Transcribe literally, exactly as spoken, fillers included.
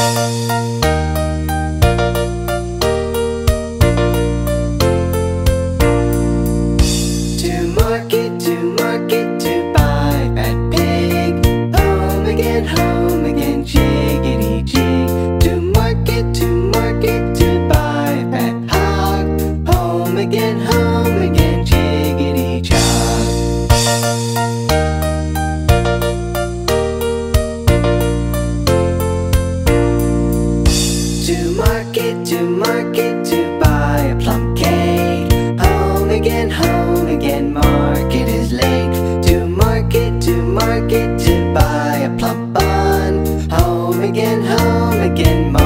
To market, to market, to buy fat pig. Home again, home again, jiggity jig. To market, to market, to buy fat hog. Home again, home again, jiggity jog. To market, to market, to buy a plum cake. Home again, home again, market is late. To market, to market, to buy a plump bun. Home again, home again, market